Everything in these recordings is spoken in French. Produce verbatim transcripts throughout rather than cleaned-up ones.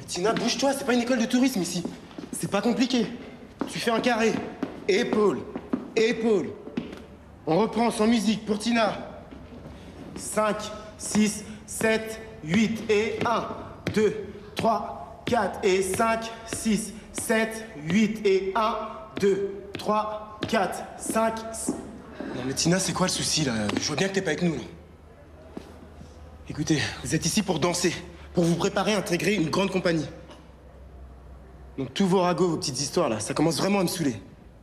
Tina, bouge-toi, c'est pas une école de tourisme ici. C'est pas compliqué. Tu fais un carré. Épaule. Épaule. On reprend sans musique pour Tina. cinq, six, sept, huit et un, deux, trois, quatre et cinq, six, sept, huit et un, deux, trois, quatre, cinq. Non mais Tina, c'est quoi le souci là? Je vois bien que t'es pas avec nous là. Écoutez, vous êtes ici pour danser, pour vous préparer à intégrer une grande compagnie. Donc tous vos ragots, vos petites histoires là, ça commence vraiment à me saouler.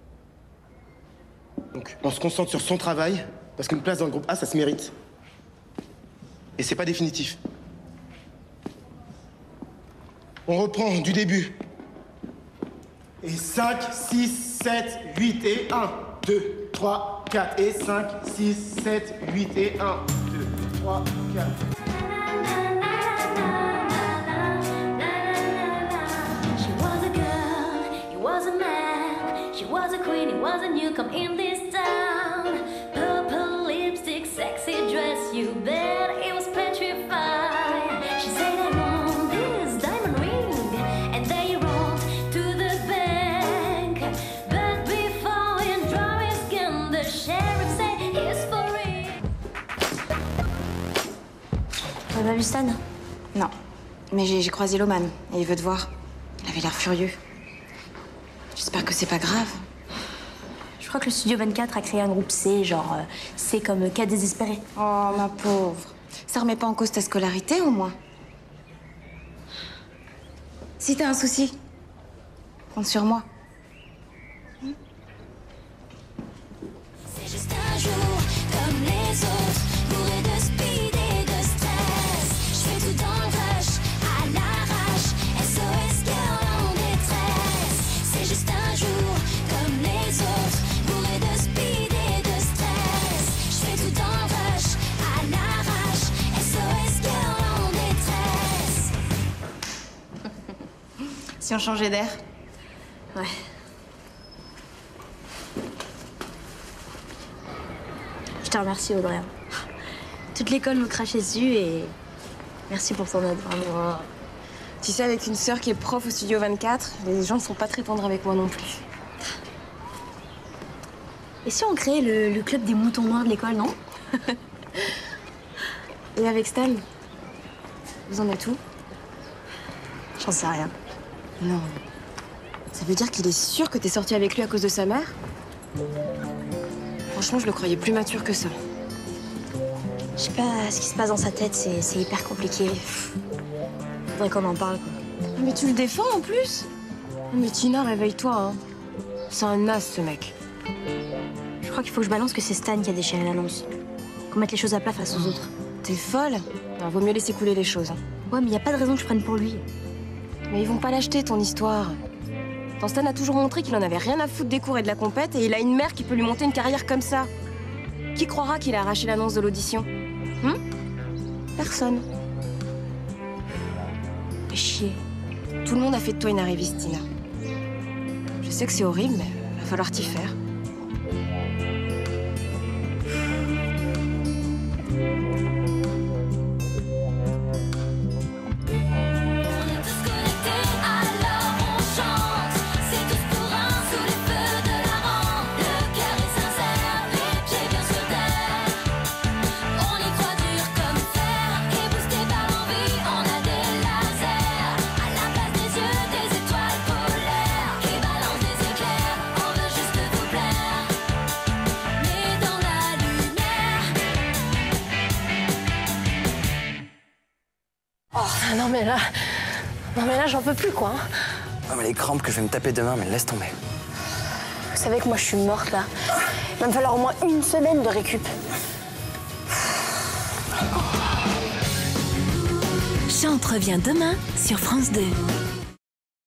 Donc on se concentre sur son travail, parce qu'une place dans le groupe A, ça se mérite. Et c'est pas définitif. On reprend du début. Et cinq, six, sept, huit et un, deux, trois, quatre et cinq, six, sept, huit et un, deux, trois, quatre. She was a girl, he was a man, she was a queen, he was a newcomer in this town. Purple lipstick, sexy dress, you bet it was petrified. She said I want this diamond ring, and they rolled to the bank. But before you draw his gun, the sheriff said he's for real. T'as pas vu Stan? Non. Mais j'ai croisé Loman et il veut te voir. Il avait l'air furieux. J'espère que c'est pas grave. Je crois que le Studio vingt-quatre a créé un groupe C, genre euh, C comme cas désespéré. Oh, ma pauvre. Ça remet pas en cause ta scolarité, au moins? Si t'as un souci, compte sur moi. C'est juste un jour comme les autres, bourré de speed et de stress. Je fais tout en rush, à l'arrache, S O S girl en détresse. C'est juste un jour comme les autres, bourré de speed et de stress. Je fais tout en rush, à l'arrache, S O S girl en détresse. Si on changeait d'air? Ouais. Je te remercie, Audrey. Toute l'école me crachait dessus et merci pour ton aide, vraiment. Tu sais, avec une sœur qui est prof au Studio vingt-quatre, les gens ne sont pas très tendres avec moi non plus. Et si on créait le, le club des moutons noirs de l'école, non? Et avec Stan? Vous en êtes où? J'en sais rien. Non. Ça veut dire qu'il est sûr que t'es sortie avec lui à cause de sa mère? Franchement, je le croyais plus mature que ça. Je sais pas ce qui se passe dans sa tête, c'est hyper compliqué. Faudrait qu'on en parle, quoi. Mais tu le défends en plus? Mais Tina, réveille-toi, hein. C'est un naze, ce mec. Je crois qu'il faut que je balance que c'est Stan qui a déchiré l'annonce. Qu'on mette les choses à plat face aux autres. T'es folle? Non, vaut mieux laisser couler les choses. Hein. Ouais, mais y a pas de raison que je prenne pour lui. Mais ils vont pas l'acheter, ton histoire. Ton Stan a toujours montré qu'il en avait rien à foutre des cours et de la compète, et il a une mère qui peut lui monter une carrière comme ça. Qui croira qu'il a arraché l'annonce de l'audition? Hum? Personne. Fais chier. Tout le monde a fait de toi une arriviste, Tina. Je sais que c'est horrible, mais va falloir t'y faire. Non mais là, non mais là j'en peux plus quoi. Ah mais les crampes que je vais me taper demain, mais laisse tomber. Vous savez que moi je suis morte là. Il va me falloir au moins une semaine de récup. Chante revient demain sur France deux.